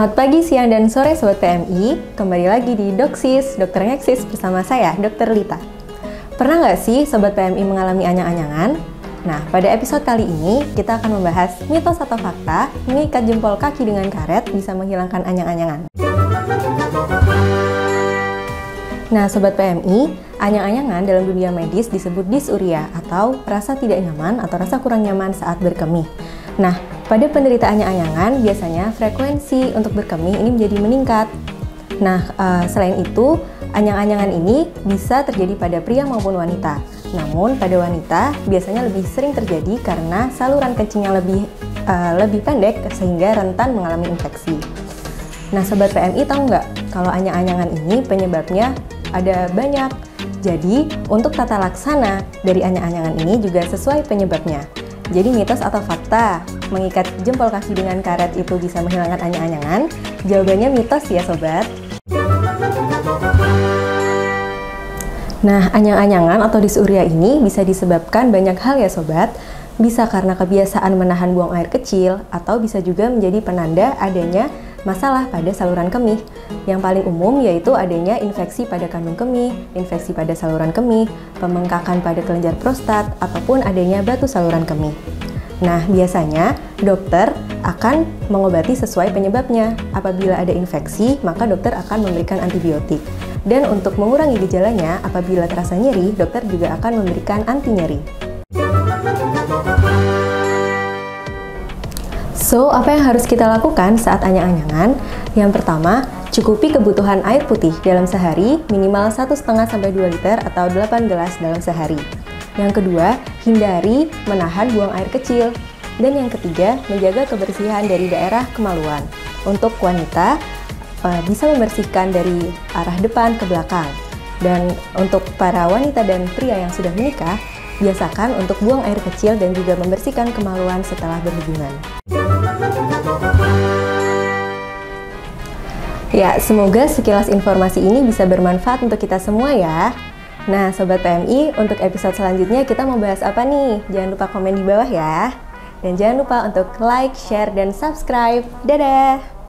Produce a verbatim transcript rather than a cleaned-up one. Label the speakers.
Speaker 1: Selamat pagi, siang, dan sore Sobat P M I. Kembali lagi di Doksis, Dokter Ngeksis bersama saya, Dokter Lita. Pernah nggak sih Sobat P M I mengalami anyang-anyangan? Nah, pada episode kali ini kita akan membahas mitos atau fakta mengikat jempol kaki dengan karet bisa menghilangkan anyang-anyangan. Nah, Sobat P M I, anyang-anyangan dalam dunia medis disebut dysuria atau rasa tidak nyaman atau rasa kurang nyaman saat berkemih. Nah, pada penderita anyang-anyangan, biasanya frekuensi untuk berkemih ini menjadi meningkat. Nah, uh, selain itu, anyang-anyangan ini bisa terjadi pada pria maupun wanita. Namun, pada wanita biasanya lebih sering terjadi karena saluran kencingnya lebih uh, lebih pendek sehingga rentan mengalami infeksi. Nah, Sobat P M I tahu nggak kalau anyang-anyangan ini penyebabnya ada banyak. Jadi, untuk tata laksana dari anyang-anyangan ini juga sesuai penyebabnya. Jadi mitos atau fakta, mengikat jempol kaki dengan karet itu bisa menghilangkan anyang-anyangan? Jawabannya mitos ya Sobat. Nah, anyang-anyangan atau dysuria ini bisa disebabkan banyak hal ya Sobat. Bisa karena kebiasaan menahan buang air kecil, atau bisa juga menjadi penanda adanya masalah pada saluran kemih. Yang paling umum yaitu adanya infeksi pada kandung kemih, infeksi pada saluran kemih, pembengkakan pada kelenjar prostat, ataupun adanya batu saluran kemih. Nah, biasanya dokter akan mengobati sesuai penyebabnya. Apabila ada infeksi, maka dokter akan memberikan antibiotik. Dan untuk mengurangi gejalanya, apabila terasa nyeri, dokter juga akan memberikan anti nyeri. So, apa yang harus kita lakukan saat anyang-anyangan? Yang pertama, cukupi kebutuhan air putih dalam sehari minimal satu koma lima sampai dua liter atau delapan gelas dalam sehari. Yang kedua, hindari menahan buang air kecil. Dan yang ketiga, menjaga kebersihan dari daerah kemaluan. Untuk wanita, bisa membersihkan dari arah depan ke belakang. Dan untuk para wanita dan pria yang sudah menikah, biasakan untuk buang air kecil dan juga membersihkan kemaluan setelah berhubungan. Ya, semoga sekilas informasi ini bisa bermanfaat untuk kita semua ya. Nah, Sobat P M I, untuk episode selanjutnya kita mau bahas apa nih? Jangan lupa komen di bawah ya. Dan jangan lupa untuk like, share, dan subscribe. Dadah!